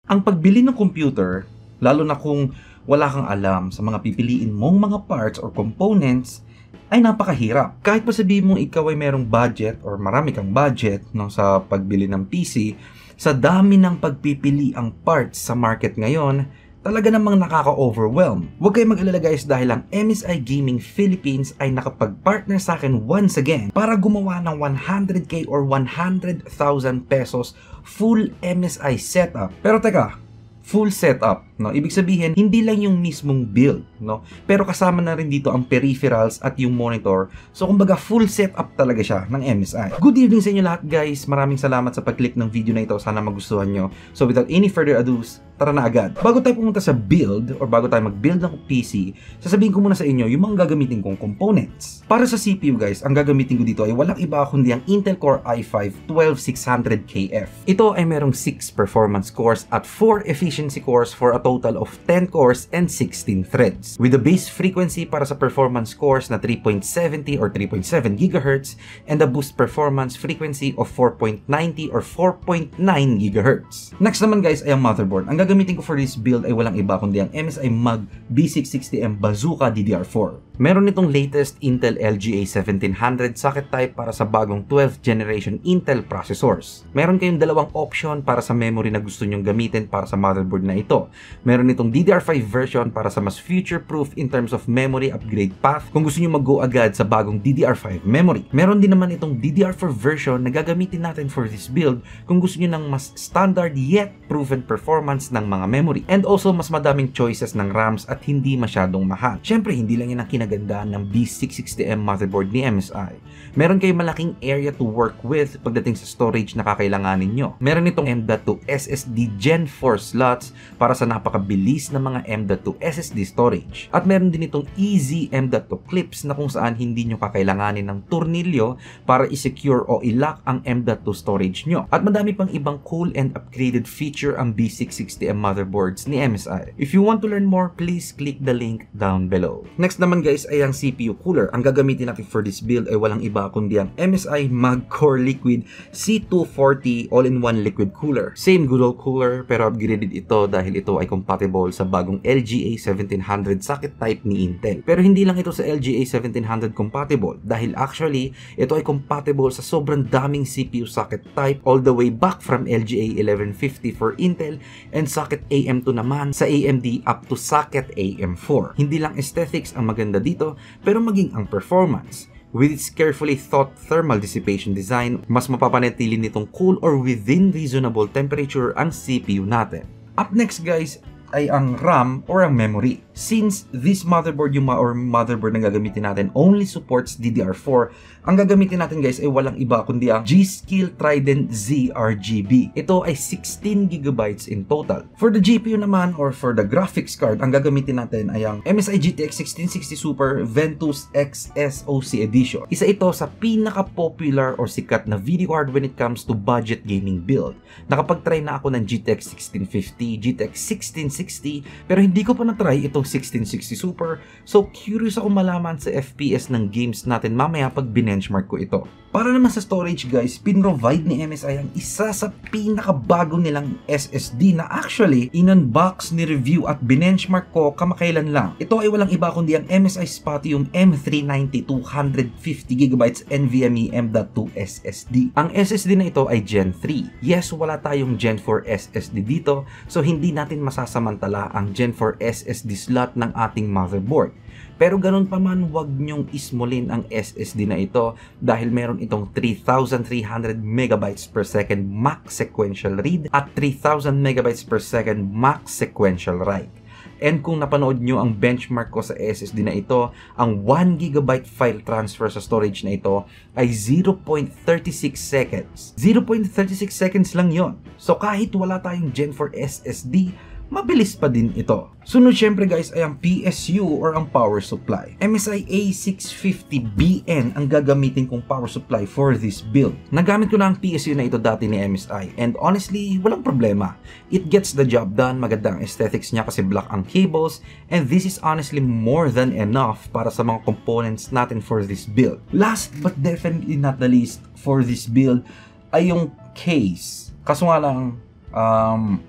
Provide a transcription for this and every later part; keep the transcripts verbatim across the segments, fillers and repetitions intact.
Ang pagbili ng computer, lalo na kung wala kang alam sa mga pipiliin mong mga parts or components, ay napakahirap. Kahit pa sabihin mong ikaw ay merong budget or marami kang budget no, sa pagbili ng P C, sa dami ng pagpipili ang parts sa market ngayon, talaga namang nakaka-overwhelm. Huwag kayong mag-alala guys dahil ang M S I Gaming Philippines ay nakapag-partner sa akin once again para gumawa ng one hundred K or one hundred thousand pesos full M S I setup. Pero teka, full setup, no? Ibig sabihin, hindi lang yung mismong build, no? Pero kasama na rin dito ang peripherals at yung monitor. So, kumbaga, full setup talaga siya ng M S I. Good evening sa inyo lahat, guys. Maraming salamat sa pag-click ng video na ito. Sana magustuhan nyo. So, without any further ado, tara na agad. Bago tayo pumunta sa build, or bago tayo mag-build ng P C, sasabihin ko muna sa inyo yung mga gagamitin kong components. Para sa C P U, guys, ang gagamitin ko dito ay walang iba kundi ang Intel Core i five twelve six hundred K F. Ito ay merong six performance cores at four efficiency cores for a total of ten cores and sixteen threads. With the base frequency para sa performance cores na three point seven zero or three point seven gigahertz and the boost performance frequency of four point nine zero or four point nine gigahertz. Next naman guys ay ang motherboard. Ang gagamitin ko for this build ay walang iba kundi ang M S I Mag B six sixty M Bazooka D D R four. Meron nitong latest Intel L G A seventeen hundred socket type para sa bagong twelfth generation Intel processors. Meron kayong dalawang option para sa memory na gusto nyong gamitin para sa motherboard na ito. Meron nitong D D R five version para sa mas future-proof in terms of memory upgrade path kung gusto nyo mag-go agad sa bagong D D R five memory. Meron din naman itong D D R four version na gagamitin natin for this build kung gusto nyo ng mas standard yet proven performance ng mga memory. And also, mas madaming choices ng RAMs at hindi masyadong mahal. Syempre, hindi lang yan ang kinagandaan ng B six sixty M motherboard ni M S I. Meron kayong malaking area to work with pagdating sa storage na kakailanganin nyo. Meron itong M dot two S S D Gen four slots para sa napakabilis na mga M dot two S S D storage. At meron din itong easy M dot two clips na kung saan hindi nyo kakailanganin ng tornilyo para i-secure o i-lock ang M dot two storage nyo. At madami pang ibang cool and upgraded feature ang B six sixty M motherboards ni M S I. If you want to learn more, please click the link down below. Next naman guys ay ang C P U cooler. Ang gagamitin natin for this build ay walang iba kundi ang M S I Mag Core Liquid C two forty all-in-one liquid cooler. Same good old cooler pero upgraded ito dahil ito ay compatible sa bagong L G A seventeen hundred socket type ni Intel. Pero hindi lang ito sa L G A seventeen hundred compatible dahil actually ito ay compatible sa sobrang daming C P U socket type all the way back from L G A eleven fifty for Intel and socket A M two naman sa A M D up to socket A M four. Hindi lang aesthetics ang maganda dito pero maging ang performance. With its carefully thought thermal dissipation design, mas mapapanatili nitong cool or within reasonable temperature ang C P U natin. Up next guys ay ang RAM or ang memory. Since this motherboard yung ma or motherboard na gagamitin natin only supports D D R four, ang gagamitin natin guys ay walang iba kundi ang G-Skill Trident Z R G B. Ito ay sixteen gigabytes in total. For the G P U naman or for the graphics card, ang gagamitin natin ay ang M S I G T X sixteen sixty Super Ventus X S O C Edition. Isa ito sa pinaka-popular or sikat na video card when it comes to budget gaming build. Nakapag-try na ako ng G T X sixteen fifty, G T X sixteen sixty, pero hindi ko pa na-try itong sixteen sixty Super, so curious ako malaman sa F P S ng games natin mamaya pag binenchmark ko ito. Para naman sa storage guys, pinrovide ni M S I ang isa sa pinakabago nilang S S D na actually in-unbox, ni-review at binenchmark ko kamakailan lang. Ito ay walang iba kundi ang M S I Spatium M three ninety two hundred fifty gigabytes NVMe M dot two S S D. Ang S S D na ito ay Gen three. Yes, wala tayong Gen four S S D dito, so hindi natin masasamantala ang Gen four S S D slot ng ating motherboard. Pero ganun pa man, huwag nyong ismolin ang S S D na ito dahil meron itong three thousand three hundred megabytes per second max sequential read at three thousand megabytes per second max sequential write. And kung napanood nyo ang benchmark ko sa S S D na ito, ang one gigabyte file transfer sa storage na ito ay zero point three six seconds. zero point three six seconds lang yon. So kahit wala tayong Gen four S S D, mabilis pa din ito. Sunod syempre guys ay ang P S U or ang power supply. M S I A six fifty B N ang gagamitin kong power supply for this build. Nagamit ko na ang P S U na ito dati ni M S I and honestly, walang problema. It gets the job done, maganda ang aesthetics niya kasi black ang cables and this is honestly more than enough para sa mga components natin for this build. Last but definitely not the least for this build ay yung case. Kaso nga lang, um,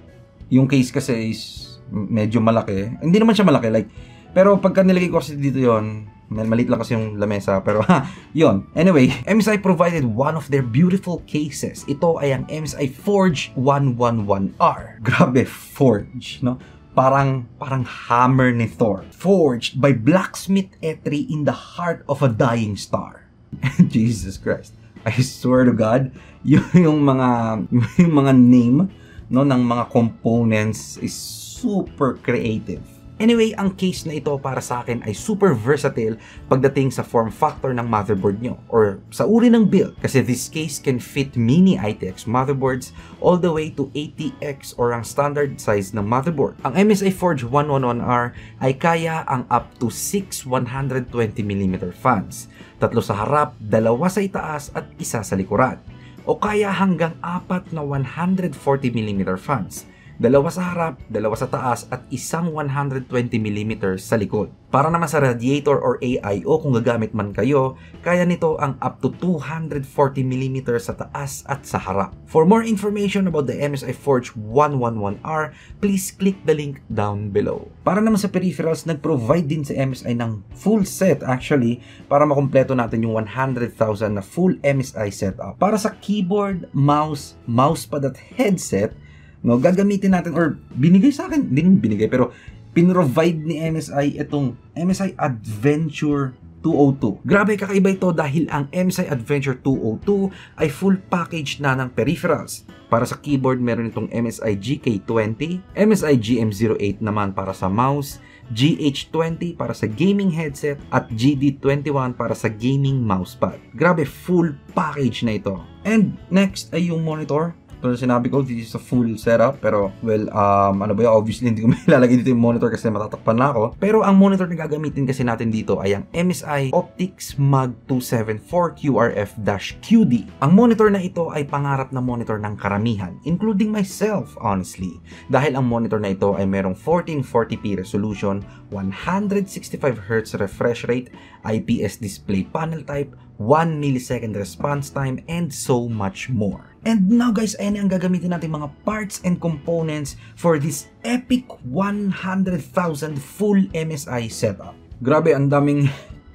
Yung case kasi is medyo malaki. Hindi naman siya malaki, like, pero pagka nilagay ko kasi dito yon, maliit lang kasi yung lamesa, pero ha, yon. Anyway, M S I provided one of their beautiful cases. Ito ay ang M S I Forge one eleven R. Grabe, Forge, no? Parang, parang hammer ni Thor. Forged by blacksmith Etri in the heart of a dying star. Jesus Christ. I swear to God, yung, yung mga, yung mga name, no, ng mga components is super creative. Anyway, ang case na ito para sa akin ay super versatile pagdating sa form factor ng motherboard nyo or sa uri ng build, kasi this case can fit mini I T X motherboards all the way to A T X or ang standard size ng motherboard. Ang M S I Forge one eleven R ay kaya ang up to six one hundred twenty millimeter fans, tatlo sa harap, dalawa sa itaas at isa sa likuran, o kaya hanggang apat na one hundred forty millimeter fans, dalawa sa harap, dalawa sa taas at isang one hundred twenty millimeter sa likod. Para naman sa radiator or A I O kung gagamit man kayo, kaya nito ang up to two hundred forty millimeter sa taas at sa harap. For more information about the M S I Forge one eleven R, please click the link down below. Para naman sa peripherals, nag-provide din sa M S I ng full set actually para makumpleto natin yung one hundred thousand na full M S I setup. Para sa keyboard, mouse, mousepad at headset, no, gagamitin natin, or binigay sa akin, hindi naman binigay, pero pinrovide ni M S I itong M S I Adventure two oh two. Grabe, kakaiba ito dahil ang M S I Adventure two oh two ay full package na ng peripherals. Para sa keyboard, meron itong M S I G K twenty, M S I G M zero eight naman para sa mouse, G H twenty para sa gaming headset, at G D twenty-one para sa gaming mousepad. Grabe, full package na ito. And next ay yung monitor. Ito na sinabi ko, this is a full setup, pero well, um, ano ba yun, obviously hindi ko may lalagay dito yung monitor kasi matatakpan na ako. Pero ang monitor na gagamitin kasi natin dito ay ang M S I Optix Mag two seventy-four Q R F Q D. Ang monitor na ito ay pangarap na monitor ng karamihan, including myself, honestly. Dahil ang monitor na ito ay merong fourteen forty p resolution, one hundred sixty-five hertz refresh rate, I P S display panel type, one millisecond response time, and so much more. And now guys, ayan ang gagamitin natin mga parts and components for this epic one hundred thousand full M S I setup. Grabe, ang daming...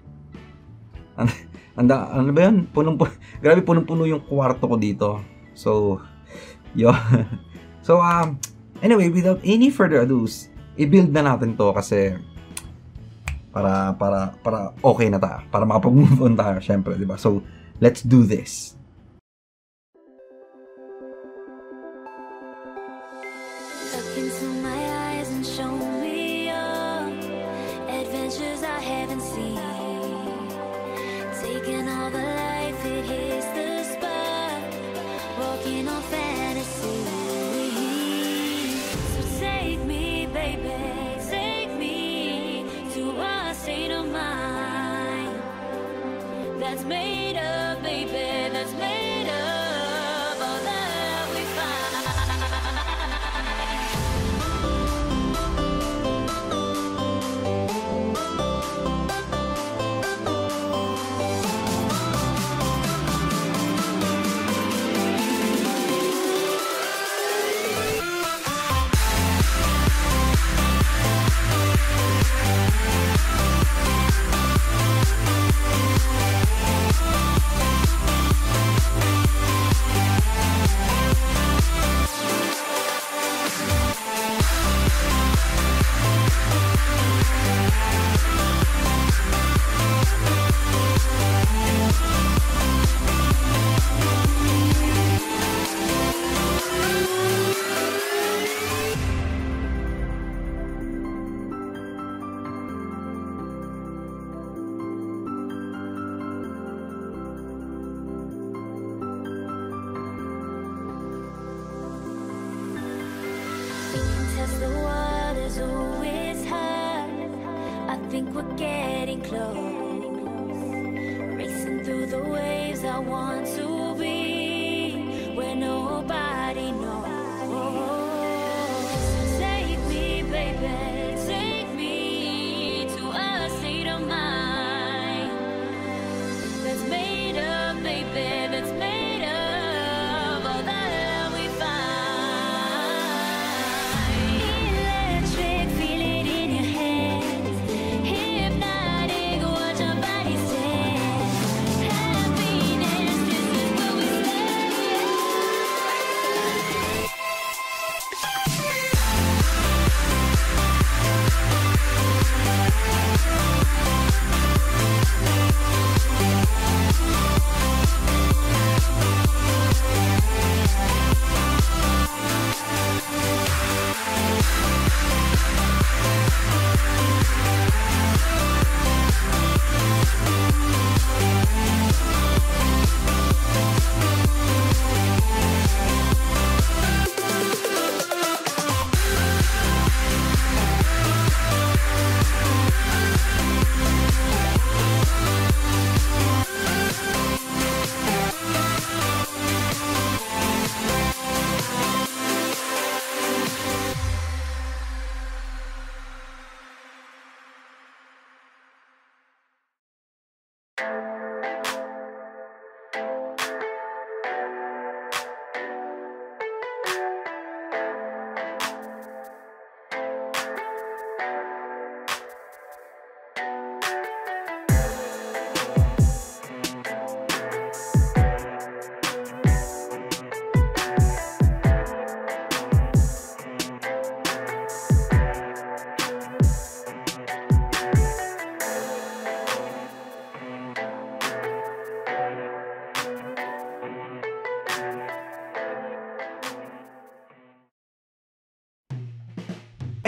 Anda, ano ba yan? Punong, grabe, punong-puno yung kwarto ko dito. So, yo. So, um, anyway, without any further ado, i-build na natin to kasi para, para, para okay na tayo. Para makapag-move on tayo, syempre, di ba? So, let's do this. Look into my eyes and show me your adventures I haven't seen. Taking all the life, it hits the spot. Walking on fantasy. So take me, baby, take me to a state of mind that's made up, baby, that's made up all that we find. Test the waters, oh, it's hot. I think we're getting close. Racing through the waves, I want to be where nobody knows. Take me, baby, take me to a state of mind that's made up, baby, that's made up all that we find.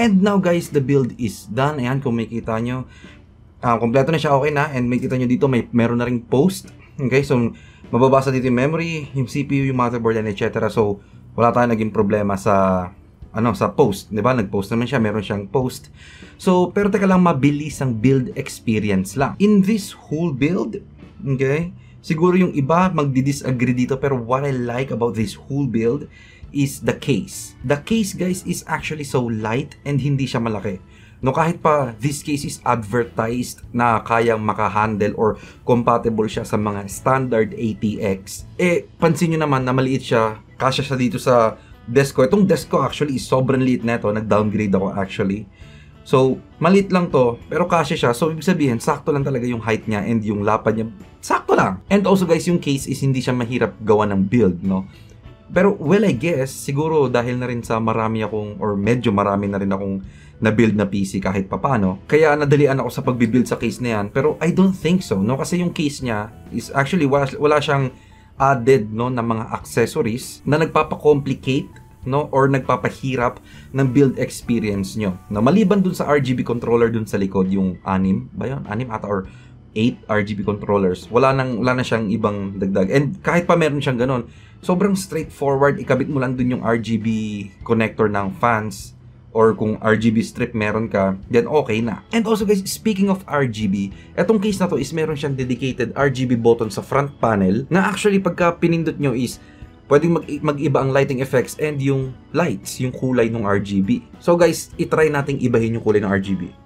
And now guys, the build is done. Ayan, kung makikita nyo, uh, kompleto na siya, okay na. And makikita nyo dito, may meron na ring post. Okay, so mababasa dito yung memory, yung C P U, yung motherboard, and et cetera. So wala tayong naging problema sa ano sa post, 'di ba? Nag-post naman siya, meron siyang post. So, pero teka lang, mabilis ang build experience lang. In this whole build, okay? Siguro yung iba magdi-disagree dito, pero what I like about this whole build is the case. The case, guys, is actually so light and hindi siya malaki. No, kahit pa this case is advertised na kayang maka-handle or compatible siya sa mga standard A T X, eh, pansin nyo naman na maliit siya, kasya siya dito sa desk ko. Itong desk ko actually is sobrang liit neto. Nag-downgrade ako actually. So, maliit lang to, pero kasya siya. So, ibig sabihin, sakto lang talaga yung height niya and yung lapad niya. Sakto lang. And also guys, yung case is hindi siya mahirap gawa ng build, no? Pero, well, I guess, siguro dahil na rin sa marami akong, or medyo marami na rin akong na-build na P C kahit papano. Kaya nadalian ako sa pagbibuild sa case na yan. Pero I don't think so, no? Kasi yung case niya is actually wala, wala siyang added, no, na mga accessories na nagpapa-complicate, no, or nagpapahirap ng build experience nyo. Na maliban dun sa R G B controller dun sa likod, yung anim, ba yun? Anim ata or eight R G B controllers. Wala nang wala na siyang ibang dagdag. And kahit pa meron siyang ganun, sobrang straightforward. Ikabit mo lang dun yung R G B connector ng fans, or kung R G B strip meron ka, then okay na. And also guys, speaking of R G B, etong case na to is meron siyang dedicated R G B button sa front panel na actually pagka pinindot nyo is pwedeng mag mag-iba ang lighting effects and yung lights, yung kulay ng R G B. So guys, itry nating ibahin yung kulay ng R G B.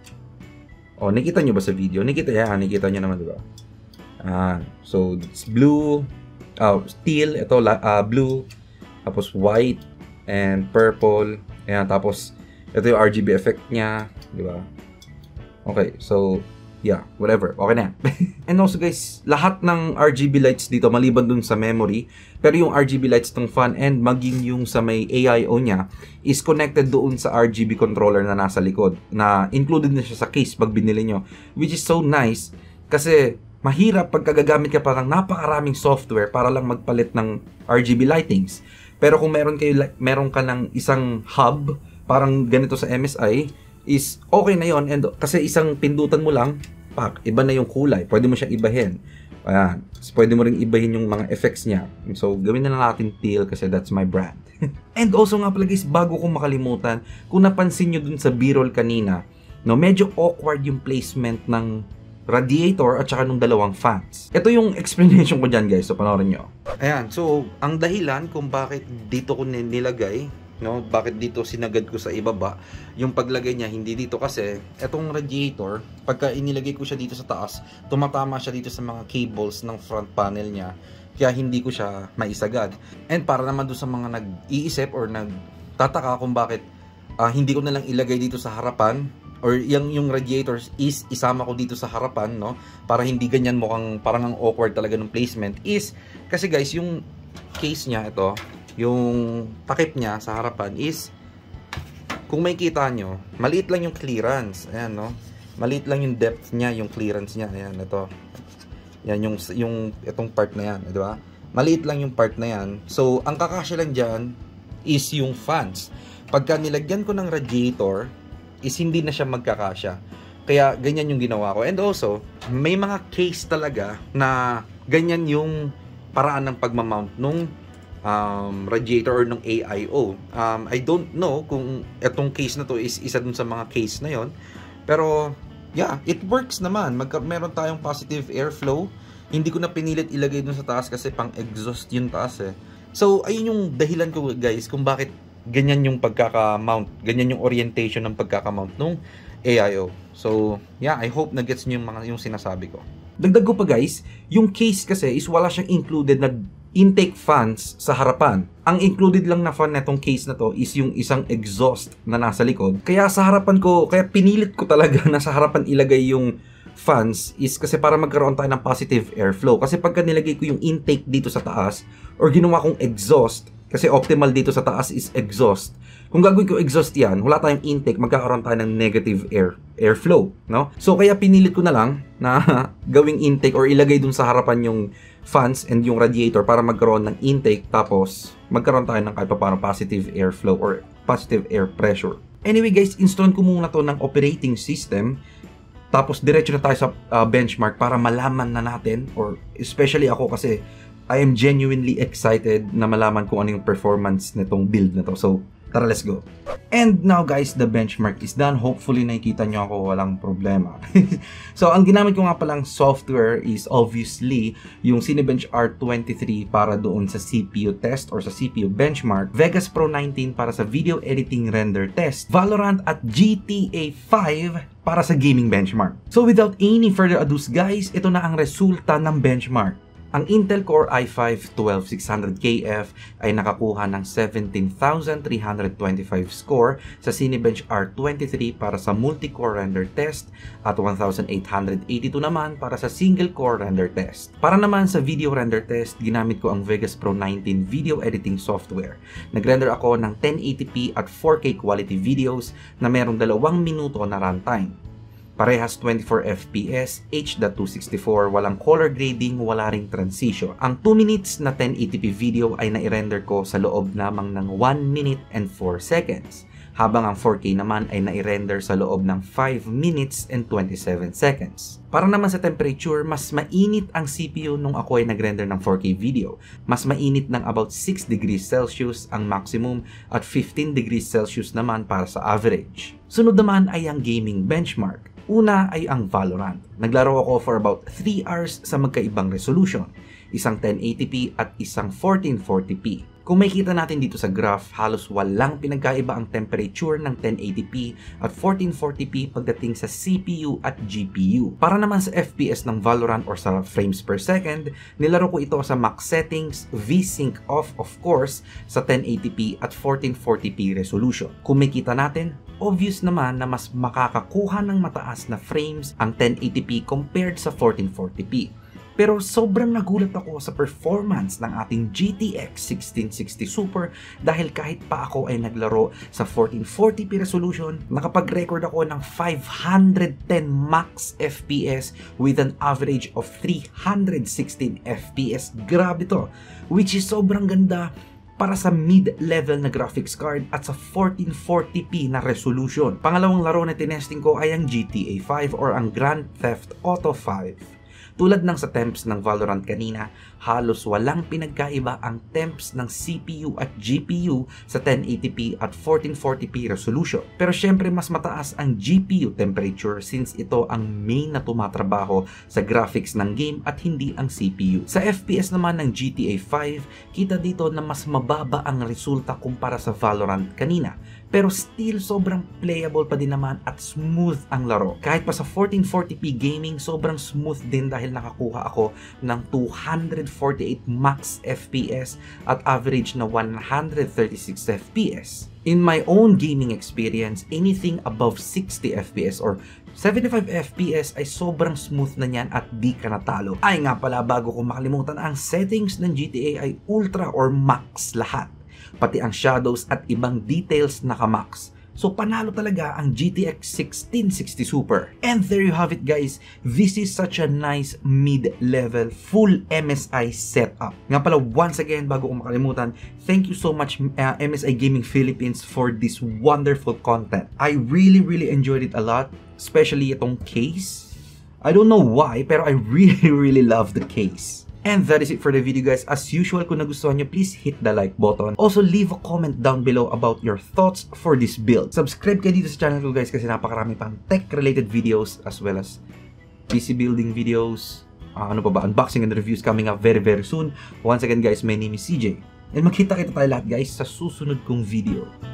Oh, nakita nyo ba sa video? Nakita yan, nakita nyo naman, diba? Ah, so it's blue, uh, teal, ito uh, blue, tapos white and purple. Ayan, tapos ito yung R G B effect niya, di ba? Okay, so yeah, whatever. Okay na. And also guys, lahat ng R G B lights dito maliban dun sa memory, pero yung R G B lights ng fan and maging yung sa may A I O niya is connected doon sa R G B controller na nasa likod, na included na siya sa case pag binili nyo, which is so nice kasi mahirap pagka gagamit ka parang napakaraming software para lang magpalit ng R G B lightings. Pero kung meron kayo meron ka ng isang hub parang ganito sa M S I, is okay na yon. And kasi isang pindutan mo lang, pak, iba na yung kulay. Pwede mo siyang ibahin. Ayan. So, pwede mo ring ibahin yung mga effects niya. So, gawin na lang natin teal kasi that's my brand. And also nga pala guys, bago ko makalimutan, kung napansin nyo dun sa B-roll kanina, no, medyo awkward yung placement ng radiator at saka nung dalawang fans. Ito yung explanation ko dyan guys, so panoorin nyo. Ayan, so ang dahilan kung bakit dito ko nilagay, no, bakit dito sinagad ko sa ibaba, yung paglagay niya hindi dito kasi etong radiator, pagka inilagay ko siya dito sa taas, tumatama siya dito sa mga cables ng front panel niya, kaya hindi ko siya maisagad. And para naman doon sa mga nag-iisip or nagtataka kung bakit uh, hindi ko na lang ilagay dito sa harapan, or yung, yung radiators is isama ko dito sa harapan, no, para hindi ganyan mukhang parang ang awkward talaga ng placement, is kasi guys, yung case niya, ito, yung takip niya sa harapan is, kung may kita nyo, maliit lang yung clearance, ayan, no, maliit lang yung depth niya, yung clearance niya, ayan, ito, yan, yung, yung itong part na yan, di ba, maliit lang yung part na yan. So, ang kakasya lang dyan is yung fans. Pagka nilagyan ko ng radiator, is hindi na siya magkakasya. Kaya ganyan yung ginawa ko. And also, may mga case talaga na ganyan yung paraan ng pagmamount nung um, radiator or nung A I O. Um, I don't know kung etong case na to is isa dun sa mga case na yon. Pero, yeah, it works naman. Magka meron tayong positive airflow. Hindi ko na pinilit ilagay dun sa taas kasi pang exhaust yung taas eh. So, ayun yung dahilan ko guys kung bakit ganyan yung pagkaka-mount, ganyan yung orientation ng pagkaka-mount nung A I O. So, yeah, I hope na gets nyo yung mga yung sinasabi ko. Dagdag ko pa guys, yung case kasi is wala siyang included na intake fans sa harapan. Ang included lang na fan na itong case na to is yung isang exhaust na nasa likod. Kaya sa harapan ko, kaya pinilit ko talaga na sa harapan ilagay yung fans is kasi para magkaroon tayo ng positive airflow. Kasi pagka nilagay ko yung intake dito sa taas or ginawa kong exhaust, kasi optimal dito sa taas is exhaust. Kung gagawin ko exhaust yan, wala tayong intake, magkakaroon tayo ng negative air airflow, no? So kaya pinilit ko na lang na gawing intake or ilagay dun sa harapan yung fans and yung radiator para magkaroon ng intake, tapos magkaroon tayo ng kahit pa parang positive airflow or positive air pressure. Anyway guys, install ko muna to ng operating system. Tapos diretso na tayo sa uh, benchmark para malaman na natin, or especially ako kasi I am genuinely excited na malaman kung ano yung performance nitong build na to. So tara, let's go. And now guys, the benchmark is done. Hopefully nakikita nyo ako, walang problema. So ang ginamit ko nga palang software is obviously yung Cinebench R twenty-three para doon sa C P U test or sa C P U benchmark, Vegas Pro nineteen para sa video editing render test, Valorant at G T A five para sa gaming benchmark. So without any further ado guys, ito na ang resulta ng benchmark. Ang Intel Core i five twelve six hundred K F ay nakakuha ng seventeen thousand three hundred twenty-five score sa Cinebench R twenty-three para sa multi-core render test at one thousand eight hundred eighty-two naman para sa single-core render test. Para naman sa video render test, ginamit ko ang Vegas Pro nineteen video editing software. Nag-render ako ng ten eighty p at four K quality videos na merong dalawang minuto na runtime. Parehas twenty-four F P S, H two sixty-four, walang color grading, wala ring transition. Ang two minutes na ten eighty p video ay nai-render ko sa loob lamang ng one minute and four seconds. Habang ang four K naman ay nai-render sa loob ng five minutes and twenty-seven seconds. Para naman sa temperature, mas mainit ang C P U nung ako ay nag-render ng four K video. Mas mainit ng about six degrees Celsius ang maximum at fifteen degrees Celsius naman para sa average. Sunod naman ay ang gaming benchmark. Una ay ang Valorant. Naglaro ako for about three hours sa magkaibang resolution, isang ten eighty p at isang fourteen forty p. Kung makikita natin dito sa graph, halos walang pinagkaiba ang temperature ng ten eighty p at fourteen forty p pagdating sa C P U at G P U. Para naman sa F P S ng Valorant or sa frames per second, nilaro ko ito sa max settings, V-Sync off of course, sa ten eighty p at fourteen forty p resolution. Kung makikita natin, obvious naman na mas makakakuha ng mataas na frames ang ten eighty p compared sa fourteen forty p. Pero sobrang nagulat ako sa performance ng ating G T X sixteen sixty Super dahil kahit pa ako ay naglaro sa fourteen forty p resolution, nakapag-record ako ng five hundred ten max F P S with an average of three hundred sixteen F P S. Grabe to! Which is sobrang ganda para sa mid-level na graphics card at sa fourteen forty p na resolution. Pangalawang laro na tinesting ko ay ang G T A five or ang Grand Theft Auto five. Tulad ng sa temps ng Valorant kanina, halos walang pinagkaiba ang temps ng C P U at G P U sa ten eighty p at fourteen forty p resolution. Pero syempre mas mataas ang G P U temperature since ito ang main na tumatrabaho sa graphics ng game at hindi ang C P U. Sa F P S naman ng G T A five, kita dito na mas mababa ang resulta kumpara sa Valorant kanina. Pero still sobrang playable pa din naman at smooth ang laro. Kahit pa sa fourteen forty p gaming, sobrang smooth din dahil nakakuha ako ng two hundred forty-eight max F P S at average na one hundred thirty-six F P S. In my own gaming experience, anything above sixty F P S or seventy-five F P S ay sobrang smooth na niyan at di ka natalo. Ay nga pala, bago ko makalimutan, ang settings ng G T A ay ultra or max lahat. Pati ang shadows at ibang details naka-max. So panalo talaga ang G T X sixteen sixty Super. And there you have it guys. This is such a nice mid-level full M S I setup. Nga pala, once again, bago ko makalimutan, thank you so much uh, M S I Gaming Philippines for this wonderful content. I really really enjoyed it a lot, especially itong case. I don't know why, pero I really really love the case. And that is it for the video guys. As usual, kung nagustuhan nyo, please hit the like button. Also, leave a comment down below about your thoughts for this build. Subscribe kayo dito sa channel ko guys kasi napakarami pang tech-related videos as well as P C building videos, uh, ano pa ba, unboxing and reviews coming up very very soon. Once again guys, my name is C J. And magkita-kita tayo lahat guys sa susunod kong video.